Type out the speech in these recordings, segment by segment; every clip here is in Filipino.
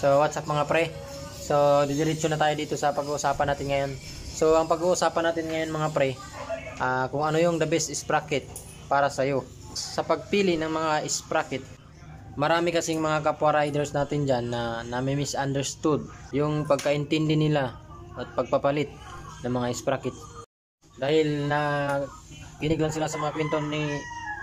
So what's up mga pre? So didiretso na tayo dito sa pag-uusapan natin ngayon. So ang pag-uusapan natin ngayon mga pre, kung ano yung the best sprocket para sa iyo. Sa pagpili ng mga sprocket, marami kasing mga kapwa riders natin dyan na may misunderstood yung pagkaintindi nila at pagpapalit ng mga sprocket. Dahil na kinig lang sila sa mga kwento ni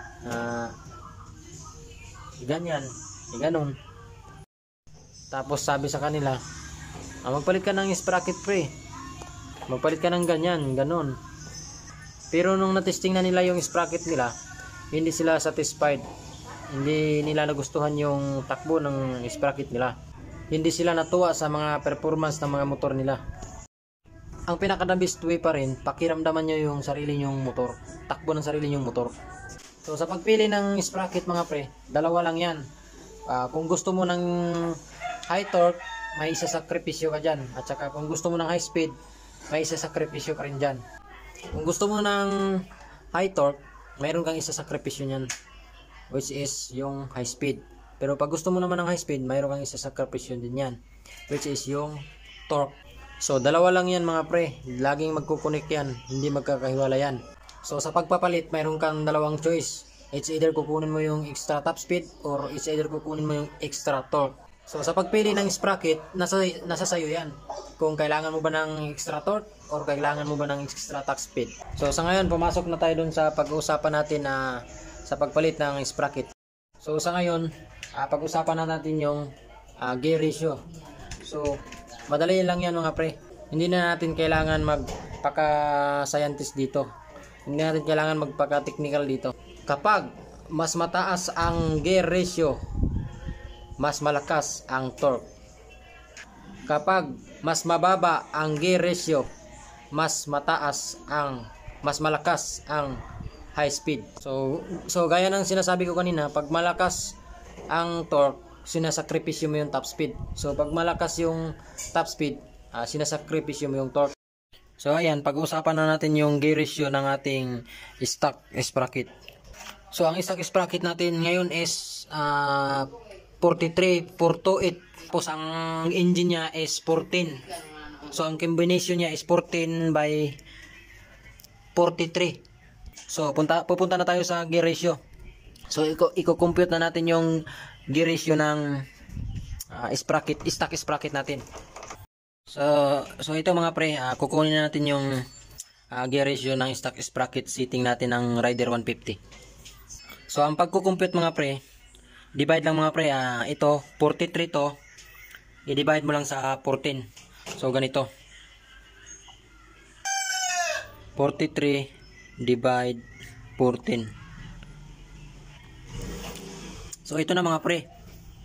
ganyan, ganon. Tapos sabi sa kanila, magpalit ka ng sprocket pre, magpalit ka ng ganyan, ganon. Pero nung natesting na nila yung sprocket nila, hindi sila satisfied. Hindi nila nagustuhan yung takbo ng sprocket nila. Hindi sila natuwa sa mga performance ng mga motor nila. Ang pinaka-the best way pa rin, pakiramdaman nyo yung sarili nyong motor, takbo ng sarili nyong motor. So sa pagpili ng sprocket mga pre, dalawa lang yan. Kung gusto mo ng high torque, may isasakripisyo ka dyan. At saka kung gusto mo ng high speed, may isasakripisyo ka rin dyan. Kung gusto mo ng high torque, mayroon kang isasakripisyo nyan, which is yung high speed. Pero pag gusto mo naman ng high speed, mayroon kang isasakripisyo din yan, which is yung torque. So dalawa lang yan mga pre, laging magkukunik yan, hindi magkakahiwala yan. So sa pagpapalit, mayroon kang dalawang choice. It's either kukunin mo yung extra top speed or it's either kukunin mo yung extra torque. So sa pagpili ng sprocket, nasa sayo yan. Kung kailangan mo ba ng extra torque or kailangan mo ba ng extra top speed. So sa ngayon, pumasok na tayo dun sa pag-uusapan natin sa pagpalit ng sprocket. So sa ngayon, pag-usapan na natin yung gear ratio. So madali lang yan mga pre. Hindi na natin kailangan magpaka-scientist dito. Hindi natin kailangan magpaka-technical dito. Kapag mas mataas ang gear ratio, mas malakas ang torque. Kapag mas mababa ang gear ratio, mas malakas ang high speed. So gaya ng sinasabi ko kanina, pag malakas ang torque, sinasakripisyo mo yung top speed. So pag malakas yung top speed, sinasakripisyo mo yung torque. So ayan, pag-uusapan na natin yung gear ratio ng ating stock sprocket. So ang stock sprocket natin ngayon is 43-428. Tapos ang engine niya is 14. So ang combination niya is 14 by 43. So pupunta na tayo sa gear ratio. So i-compute na natin yung gear ratio ng stock sprocket natin. So ito mga pre, kukunin na natin yung gear ratio ng stock sprocket setting natin ng Rider 150. So ang pagko-compute mga pre, divide lang mga pre, ito 43 to, i-divide mo lang sa 14. So ganito, 43 divide 14. So ito na mga pre,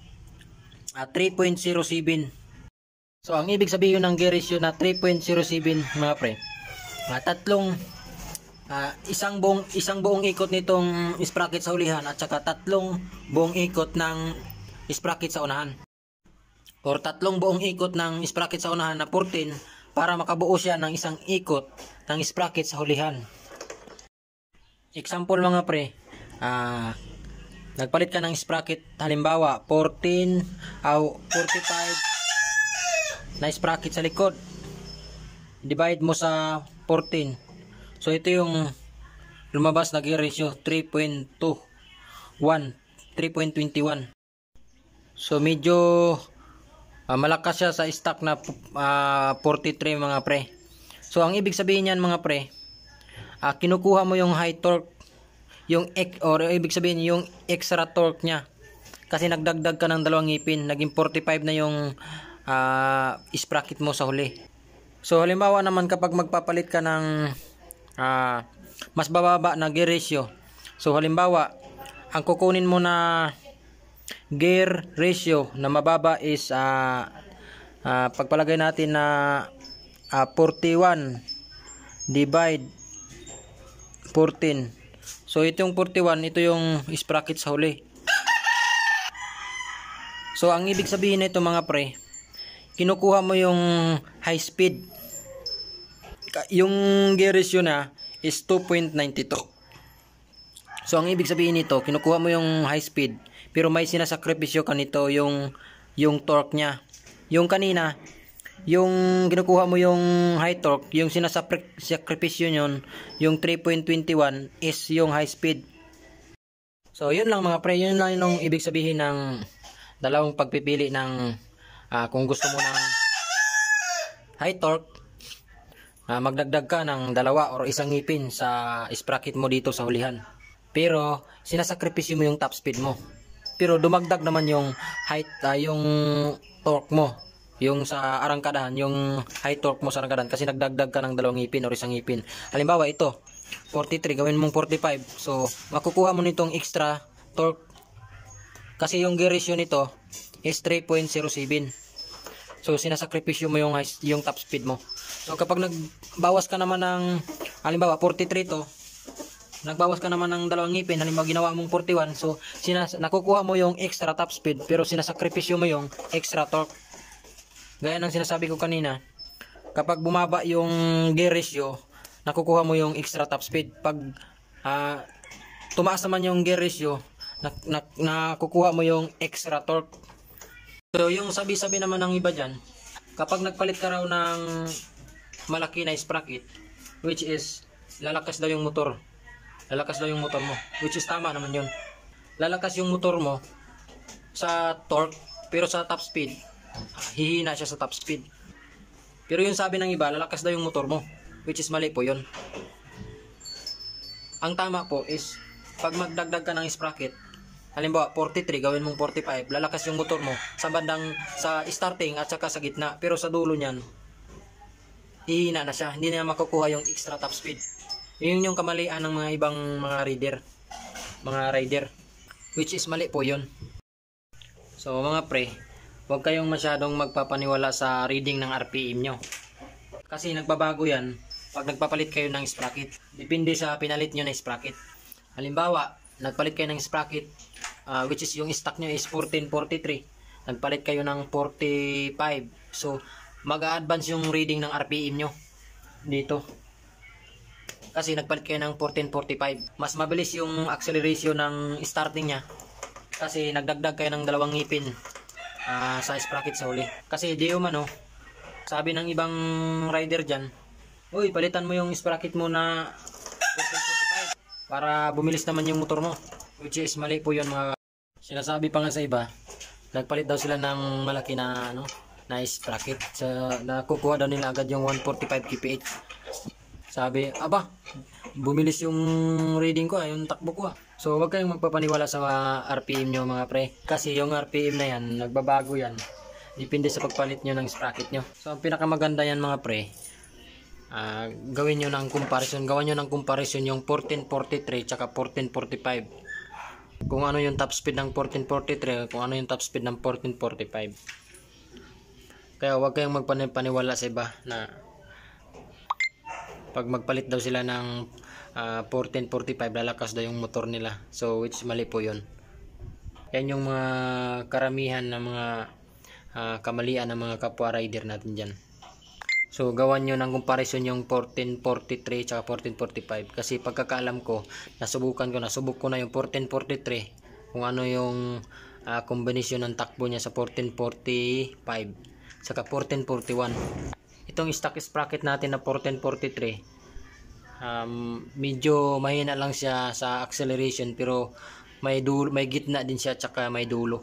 3.07. So ang ibig sabihin ng gear ratio na 3.07 mga pre, isang buong ikot nitong sprocket sa ulihan at saka tatlong buong ikot ng sprocket sa unahan, or tatlong buong ikot ng sprocket sa unahan na 14 para makabuo siya ng isang ikot ng sprocket sa hulihan. Example mga pre, nagpalit ka ng sprocket, halimbawa 14 o 45 na sprocket sa likod, divide mo sa 14. So ito yung lumabas na gear ratio, 3.21. So medyo malakas siya sa stock na 43 mga pre. So ang ibig sabihin niyan mga pre, kinukuha mo yung high torque, ibig sabihin yung extra torque niya. Kasi nagdagdag ka ng dalawang ngipin, naging 45 na yung sprocket mo sa huli. So halimbawa naman kapag magpapalit ka ng mas bababa na gear ratio. So halimbawa, ang kukunin mo na gear ratio na mababa is pagpalagay natin na 41 divide 14. So ito yung 41, ito yung sprocket sa huli. So ang ibig sabihin nito mga pre, kinukuha mo yung high speed. Yung gear ratio na is 2.92. So ang ibig sabihin nito, kinukuha mo yung high speed, pero may sinasakripisyo ka nito yung torque niya. Yung kanina, yung kinukuha mo yung high torque, yung sinasakripisyo yun, yung 3.21 is yung high speed. So, yun lang mga pre, yun lang yung ibig sabihin ng dalawang pagpipili ng kung gusto mo ng high torque, magdagdag ka ng dalawa or isang ngipin sa sprocket mo dito sa hulihan. Pero sinasakripisyo mo yung top speed mo. Pero dumagdag naman yung height, yung torque mo, yung sa arangkadahan, yung high torque mo sa arangkadahan kasi nagdagdag ka ng dalawang ngipin or isang ngipin. Halimbawa ito, 43, gawin mong 45. So makukuha mo nitong extra torque kasi yung gear ratio nito is 3.07. So sinasakripisyo mo yung top speed mo. So kapag nagbawas ka naman ng halimbawa 43 to, nagbawas ka naman ng dalawang ngipin, halimbawa ginawa mong 41, so nakukuha mo yung extra top speed pero sinasakripisyo mo yung extra torque. Gaya ng sinasabi ko kanina, kapag bumaba yung gear ratio, nakukuha mo yung extra top speed. Pag tumaas naman yung gear ratio, nakukuha mo yung extra torque. So yung sabi-sabi naman ng iba dyan, kapag nagpalit ka raw ng malaki na sprocket, which is lalakas daw yung motor. Lalakas daw yung motor mo, which is tama naman yun. Lalakas yung motor mo sa torque, pero sa top speed, hihina siya sa top speed. Pero yung sabi ng iba, lalakas daw yung motor mo, which is mali po yun. Ang tama po is, pag magdagdag ka ng sprocket, halimbawa 43, gawin mong 45, lalakas yung motor mo sa bandang, sa starting at saka sa gitna. Pero sa dulo niyan, hihina na siya, hindi na makukuha yung extra top speed. Yun yung kamalian ng mga ibang mga rider, which is mali po yun. So mga pre, huwag kayong masyadong magpapaniwala sa reading ng RPM nyo, kasi nagbabago yan pag nagpapalit kayo ng sprocket. Depende sa pinalit nyo na sprocket. Halimbawa, nagpalit kayo ng sprocket, which is yung stock nyo is 1443, nagpalit kayo ng 45, so mag-a-advance yung reading ng RPM nyo dito kasi nagpalit kayo ng 1445. Mas mabilis yung acceleration ng starting nya kasi nagdagdag kayo ng dalawang ngipin sa sprocket sa huli. Kasi di umano, sabi ng ibang rider dyan, uy, palitan mo yung sprocket mo na 1445 para bumilis naman yung motor mo, which is mali po yun mga. Sinasabi pa nga sa iba, nagpalit daw sila ng malaki na na sprocket, nakukuha daw nila agad yung 145 kph. Sabi, aba, bumilis yung reading ko, yung takbo ko. So wag kayong magpapaniwala sa RPM nyo mga pre, kasi yung RPM na yan, nagbabago yan, depende sa pagpalit nyo ng sprocket nyo. So ang pinakamaganda yan mga pre, gawin nyo ng comparison, gawan nyo ng comparison yung 1443 tsaka 1445, kung ano yung top speed ng 1443, kung ano yung top speed ng 1445. Kaya wag kayong magpaniwala sa iba na pag magpalit daw sila ng 1445, lalakas daw yung motor nila. So which mali po yun. Yan yung mga karamihan na mga kamalian ng mga kapwa rider natin dyan. So gawan nyo ng comparison yung 1443 tsaka 1445, kasi pagkakaalam ko, nasubok ko na yung 1443, kung ano yung kombinasyon ng takbo niya sa 1445 saka 1441. Itong stock sprocket natin na 1443, medyo mahina lang siya sa acceleration, pero may gitna din siya tsaka may dulo.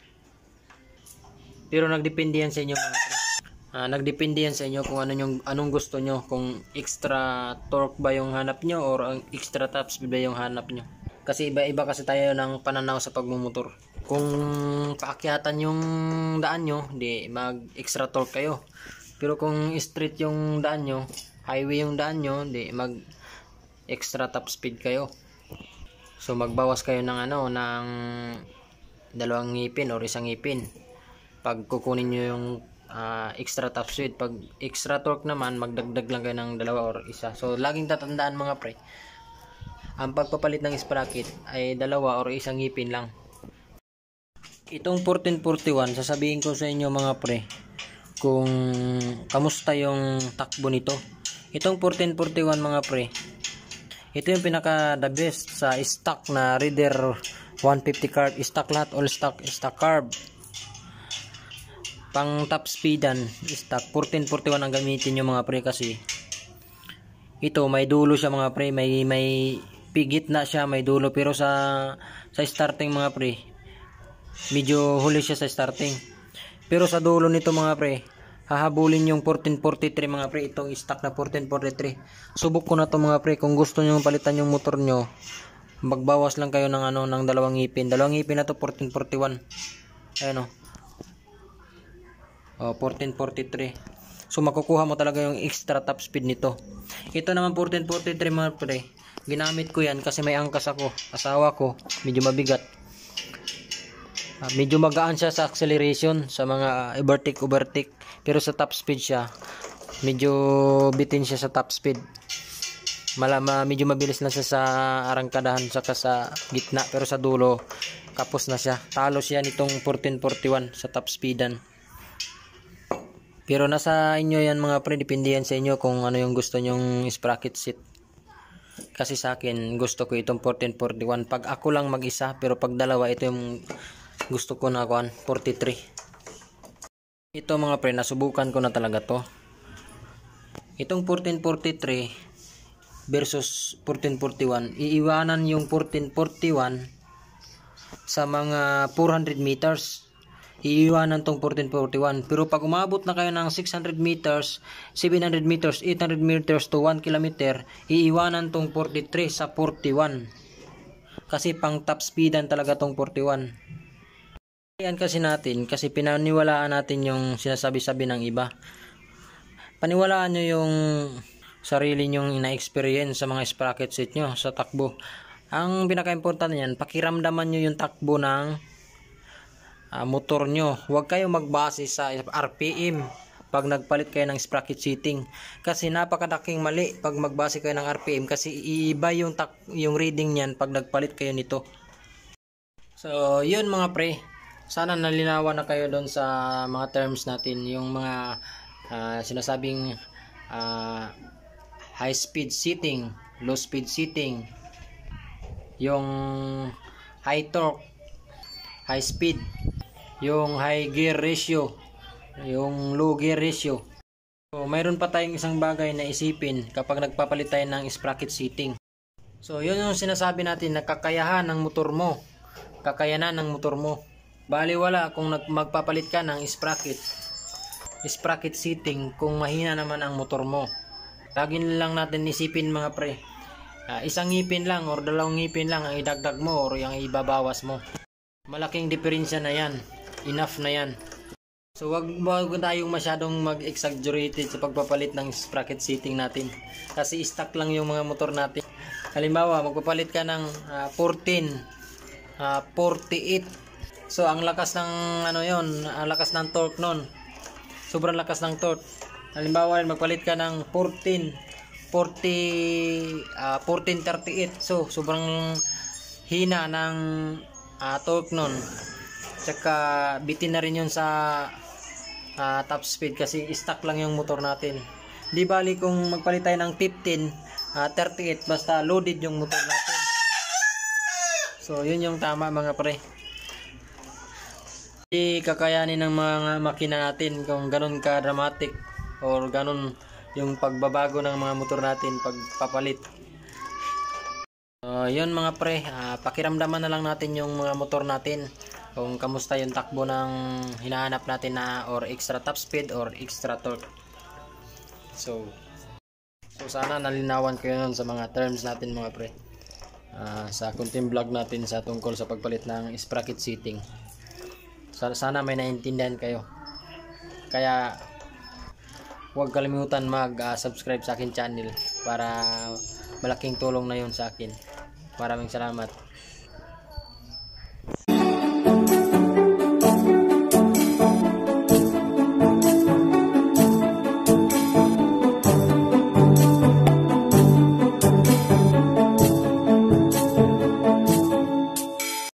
Pero nagdepende yan sa inyo mga pre. Nagdepende yan sa inyo kung anong gusto nyo, kung extra torque ba yung hanap nyo or ang extra top speed ba yung hanap nyo. Kasi iba-iba kasi tayo ng pananaw sa pagmumotor. Kung paakyatan yung daan nyo, di mag extra torque kayo. Pero kung street yung daan nyo, highway yung daan nyo, di mag extra top speed kayo. So magbawas kayo ng ng dalawang ngipin o isang ngipin pag kukunin nyo yung extra top speed. Pag extra torque naman, magdagdag lang kayo ng dalawa or isa. So laging tatandaan mga pre, ang pagpapalit ng sprocket ay dalawa or isang ngipin lang. Itong 1441, sasabihin ko sa inyo mga pre kung kamusta yung takbo nito. Itong 1441 mga pre, ito yung pinaka the best sa stock na Raider 150 carb, stock lahat, all stock carb. pang top speedan stock 1441 ang gamitin nyo mga pre, kasi ito may dulo siya mga pre, may pigit na siya, may dulo, pero sa starting mga pre medyo huli siya sa starting, pero sa dulo nito mga pre hahabulin yung 1443 mga pre, itong stock na 1443. Subok ko na to mga pre. Kung gusto nyo palitan yung motor nyo, magbawas lang kayo ng ng dalawang ngipin na to, 1441. Ayan o, 1443. So makukuha mo talaga yung extra top speed nito. Ito naman 1443 mga pre, ginamit ko yan kasi may angkas ako, asawa ko, medyo mabigat. Medyo magaan siya sa acceleration, sa mga overtake, pero sa top speed siya medyo bitin siya sa top speed. Medyo mabilis lang siya sa arangkadahan saka sa gitna, pero sa dulo kapos na siya. Talo siya nitong 1441 sa top speedan. Pero nasa inyo yan mga pre, depende yan sa inyo kung ano yung gusto nyong sprocket seat. Kasi sa akin gusto ko itong 1441 pag ako lang mag-isa, pero pag dalawa ito yung gusto ko na 43. Ito mga pre, nasubukan ko na talaga to. Itong 1443 versus 1441, iiwanan yung 1441 sa mga 400 meters. Iiwanan tong 1441. Pero pag umabot na kayo ng 600 meters, 700 meters, 800 meters to 1 kilometer, iiwanan tong 43 sa 41. Kasi pang top speedan talaga tong 41. Yan kasi natin, kasi pinaniwalaan natin yung sinasabi-sabi ng iba. Paniwalaan nyo yung sarili nyong ina-experience sa mga sprocket seat nyo sa takbo. Ang pinaka-importante yan, pakiramdaman nyo yung takbo ng motor nyo. Huwag kayo magbase sa RPM pag nagpalit kayo ng sprocket seating, kasi napakadaking mali pag magbase kayo ng RPM, kasi iiba yung reading niyan pag nagpalit kayo nito. So yun mga pre, sana nalinawan na kayo doon sa mga terms natin, yung mga sinasabing high speed seating, low speed seating, yung high torque, high speed, yung high gear ratio, yung low gear ratio. So mayroon pa tayong isang bagay na isipin kapag nagpapalit tayo ng sprocket seating. So yun yung sinasabi natin na kakayahan ng motor mo, kakayanan ng motor mo. Baliwala kung magpapalit ka ng sprocket seating kung mahina naman ang motor mo. Lagi lang natin isipin mga pre, isang ngipin lang or dalawang ngipin lang ang idagdag mo or yung ibabawas mo. Malaking diferensya na yan, enough na yan. So wag tayong masyadong mag-exaggerated sa pagpapalit ng sprocket seating natin, kasi stock lang yung mga motor natin. Halimbawa magpapalit ka ng 48, so ang lakas ng ang lakas ng torque nun, sobrang lakas ng torque. Halimbawa magpalit ka ng 1438, so sobrang hina ng torque nun, tsaka bitin na rin yun sa top speed, kasi stock lang yung motor natin. Di bali kung magpalit tayo ng 38, basta loaded yung motor natin. So yun yung tama mga pre. Hindi kakayanin ng mga makina natin kung ganun ka dramatic or ganun yung pagbabago ng mga motor natin pagpapalit. Yun mga pre, pakiramdaman na lang natin yung mga motor natin kung kamusta yung takbo ng hinahanap natin na or extra top speed or extra torque. So sana nalinawan kayo nun sa mga terms natin mga pre, sa kunting vlog natin sa tungkol sa pagpalit ng sprocket seating. Sana may naintindihan kayo. Kaya huwag kalimutan mag-subscribe sa akin channel para malaking tulong na yun sa akin. Maraming salamat.